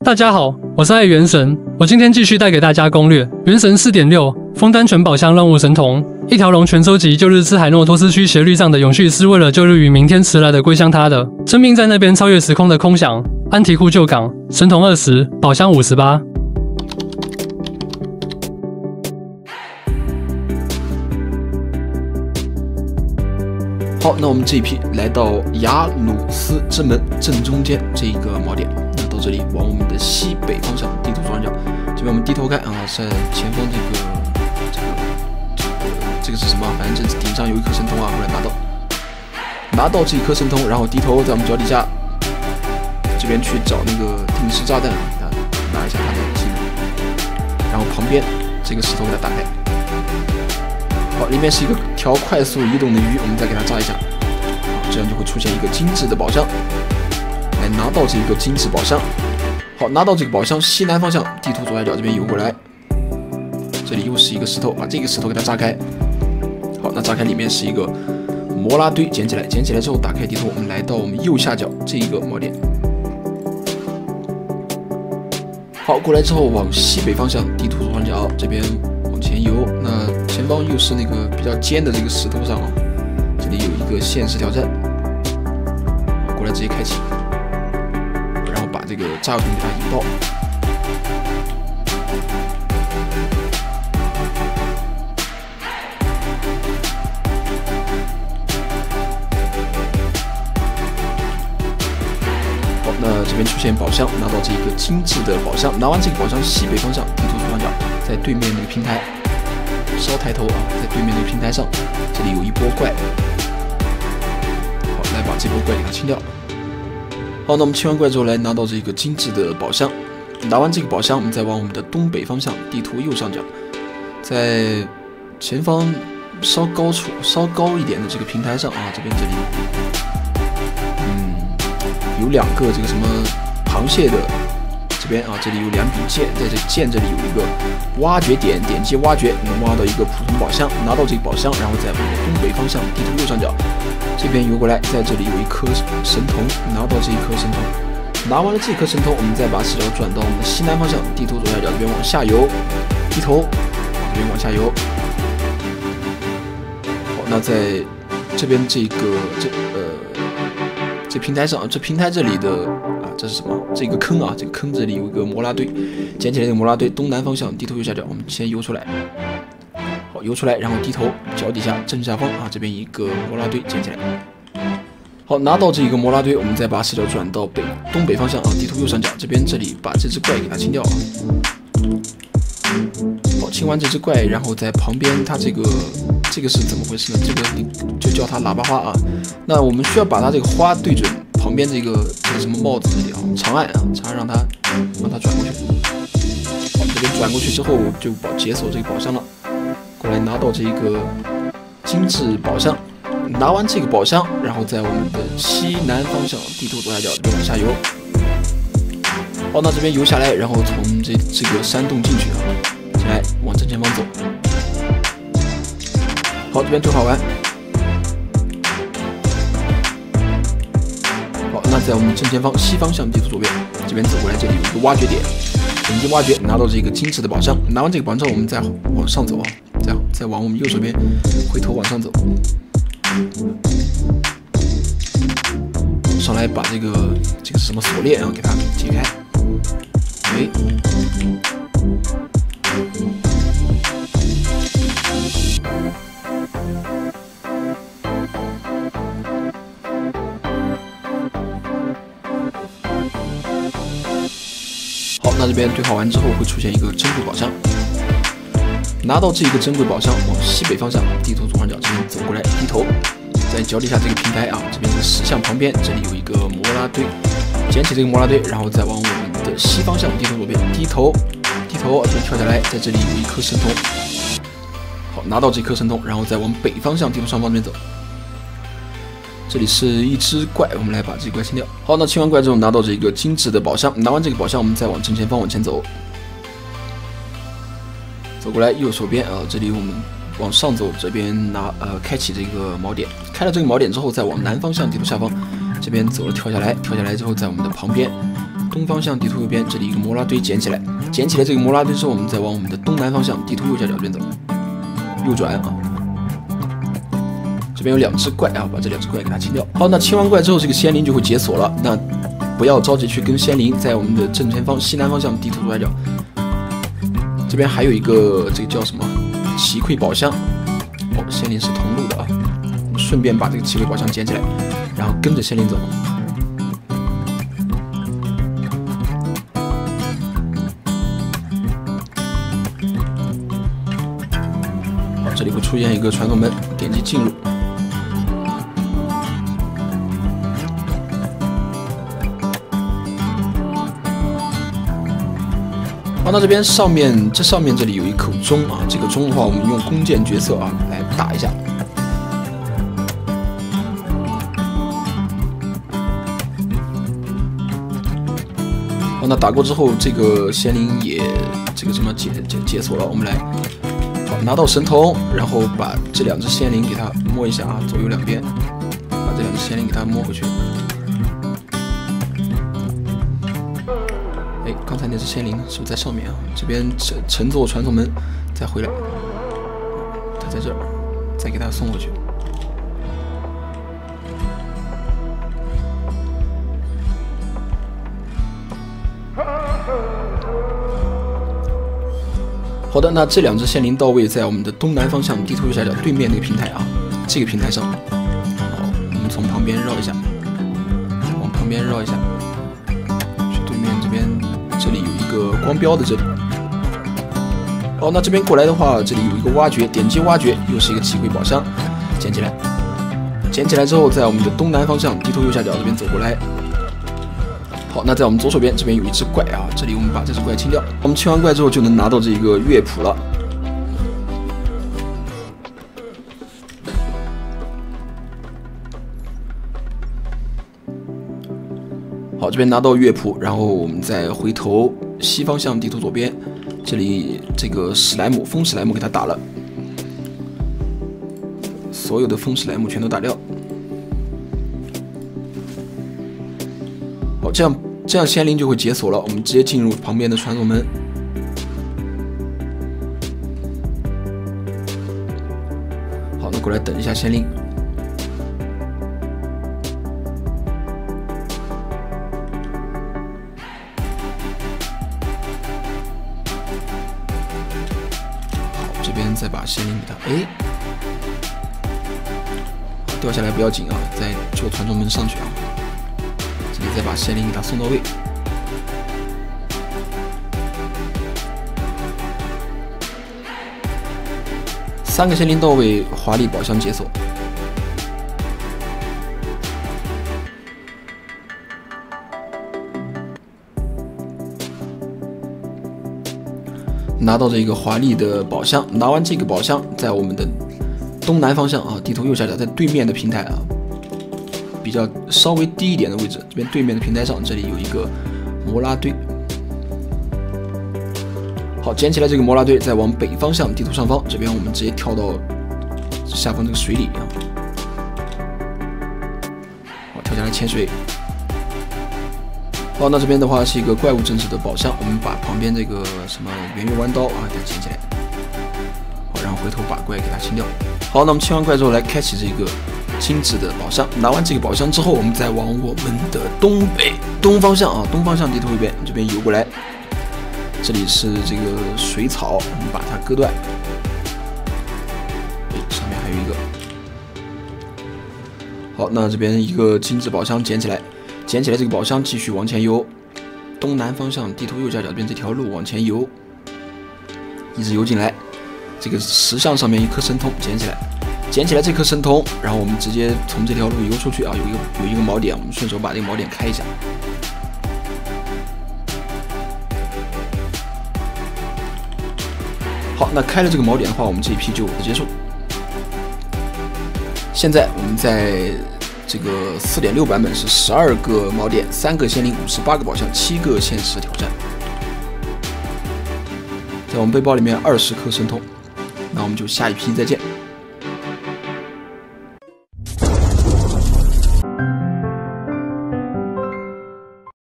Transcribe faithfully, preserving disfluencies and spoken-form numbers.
大家好，我是爱元神，我今天继续带给大家攻略。原神 四点六 枫丹全宝箱任务神童，一条龙全收集。旧日兹海诺托斯区斜率上的永续是为了旧日与明天迟来的归向他的生命在那边超越时空的空想。安提库旧港神童二十，宝箱五十八。 好，那我们这一批来到雅鲁斯之门正中间这一个锚点。 到这里，往我们的西北方向，地图左上角，这边我们低头看啊，在前方这个这个这个这个是什么？反正这顶上有一颗神通啊，后来拿到拿到这一颗神通，然后低头在我们脚底下这边去找那个定时炸弹啊，给它拿一下它的技能，然后旁边这个石头给它打开，好，里面是一个条快速移动的鱼，我们再给它炸一下，好，这样就会出现一个精致的宝箱。 来拿到这个精致宝箱，好，拿到这个宝箱西南方向，地图左下角这边游过来，这里又是一个石头，把这个石头给它炸开。好，那炸开里面是一个摩拉堆，捡起来，捡起来之后打开地图，我们来到我们右下角这一个锚点。好，过来之后往西北方向，地图左上角这边往前游，那前方又是那个比较尖的这个石头上啊，这里有一个限时挑战，过来直接开启。 把这个炸药桶给它引爆，好，那这边出现宝箱，拿到这个精致的宝箱，拿完这个宝箱，西北方向地图左上角，在对面那个平台，稍抬头啊，在对面那个平台上，这里有一波怪，好，来把这波怪给它清掉。 好，那我们清完怪之后，来拿到这个精致的宝箱。拿完这个宝箱，我们再往我们的东北方向，地图右上角，在前方稍高处、稍高一点的这个平台上啊，这边这里，嗯，有两个这个什么螃蟹的，这边啊，这里有两柄剑，在这剑这里有一个挖掘点，点击挖掘能挖到一个普通宝箱，拿到这个宝箱，然后在我们的东北方向，地图右上角。 这边游过来，在这里有一颗神童，拿到这一颗神童，拿完了这颗神童，我们再把视角转到我们的西南方向，地图左下角这边往下游，低头，这边往下游。好，那在这边这个这呃这平台上，这平台这里的啊，这是什么？这个坑啊，这个坑这里有一个摩拉堆，捡起来这个摩拉堆，东南方向，地图右下角，我们先游出来。 好，游出来，然后低头，脚底下正下方啊，这边一个摩拉堆捡起来。好，拿到这一个摩拉堆，我们再把视角转到北东北方向啊，地图右上角这边这里把这只怪给它清掉啊。好，清完这只怪，然后在旁边它这个这个是怎么回事呢？这个就叫它喇叭花啊。那我们需要把它这个花对准旁边这个这个什么帽子这里啊，长按啊，长按让它让它转过去。好，这边转过去之后就保解锁这个宝箱了。 过来拿到这个精致宝箱，拿完这个宝箱，然后在我们的西南方向地图左下角往下游。好，那这边游下来，然后从这这个山洞进去啊，进来往正前方走。好，这边对话完。好，那在我们正前方西方向地图左边这边走过来，这里有一个挖掘点，点击挖掘，拿到这个精致的宝箱。拿完这个宝箱，我们再往上走啊。 这样，再往我们右手边回头往上走，上来把这个这个是什么锁链啊，给它解开。哎，好，那这边对话完之后会出现一个珍贵宝箱。 拿到这一个珍贵宝箱，往西北方向，地图左上角这边走过来，低头，在脚底下这个平台啊，这边这个石像旁边，这里有一个摩拉堆，捡起这个摩拉堆，然后再往我们的西方向，地图左边，低头，低头，这边跳下来，在这里有一颗神通，好，拿到这颗神通，然后再往北方向，地图上方这边走，这里是一只怪，我们来把这个怪清掉。好，那清完怪之后，拿到这个精致的宝箱，拿完这个宝箱，我们再往正前方往前走。 走过来右手边啊，这里我们往上走，这边拿呃开启这个锚点，开了这个锚点之后，再往南方向地图下方这边走了，跳下来，跳下来之后，在我们的旁边东方向地图右边，这里一个摩拉堆捡起来，捡起来这个摩拉堆之后，我们再往我们的东南方向地图右下角这边走，右转啊。这边有两只怪啊，把这两只怪给它清掉。好，那清完怪之后，这个仙灵就会解锁了。那不要着急去跟仙灵，在我们的正前方西南方向地图左下角，这边还有一个这个叫什么奇匮宝箱。哦，仙灵是同路的啊，我们顺便把这个奇匮宝箱捡起来，然后跟着仙灵走。 这里会出现一个传送门，点击进入。好，那这边上面这上面这里有一口钟啊，这个钟的话，我们用弓箭角色啊来打一下。好，那打过之后，这个仙灵也这个什么解解解锁了，我们来。 好，拿到神童，然后把这两只仙灵给它摸一下啊，左右两边，把这两只仙灵给它摸回去。哎，刚才那只仙灵是不是在上面啊？这边乘乘坐传送门，再回来，它在这儿，再给它送回去。好的，那这两只仙灵到位在我们的东南方向地图右下角对面那个平台啊，这个平台上。好，我们从旁边绕一下，往旁边绕一下，去对面这边，这里有一个光标的这里。好，那这边过来的话，这里有一个挖掘，点击挖掘，又是一个奇匮宝箱，捡起来。捡起来之后，在我们的东南方向地图右下角这边走过来。 好，那在我们左手边这边有一只怪啊，这里我们把这只怪清掉。我们清完怪之后就能拿到这一个乐谱了。好，这边拿到乐谱，然后我们再回头西方向地图左边，这里这个史莱姆风史莱姆给它打了，所有的风史莱姆全都打掉。好，这样。 这样仙灵就会解锁了，我们直接进入旁边的传送门。好，那过来等一下仙灵。好，这边再把仙灵给它，哎，掉下来不要紧啊，再坐传送门上去啊。 这里再把仙灵给它送到位。三个仙灵到位，华丽宝箱解锁。拿到这个华丽的宝箱，拿完这个宝箱，在我们的东南方向啊，地图右下角，在对面的平台啊。 比较稍微低一点的位置，这边对面的平台上，这里有一个摩拉堆。好，捡起来这个摩拉堆，再往北方向地图上方，这边我们直接跳到下方这个水里啊。好，跳下来潜水。好，那这边的话是一个怪物镇式的宝箱，我们把旁边这个什么圆月弯刀啊给它捡起来。好，然后回头把怪给它清掉。好，那我们清完怪之后，来开启这个。 精致的宝箱，拿完这个宝箱之后，我们再往我们的东北东方向啊，东方向地图右边这边游过来，这里是这个水草，我们把它割断。哎，上面还有一个。好，那这边一个精致宝箱捡起来，捡起来这个宝箱继续往前游，东南方向地图右下角这边这条路往前游，一直游进来，这个石像上面一颗神通捡起来。 捡起来这颗神童，然后我们直接从这条路游出去啊，有一个有一个锚点，我们顺手把这个锚点开一下。好，那开了这个锚点的话，我们这一批就结束。现在我们在这个 四点六 版本是十二个锚点，三个仙灵，五十八个宝箱，七个限时挑战。在我们背包里面二十颗神通，那我们就下一批再见。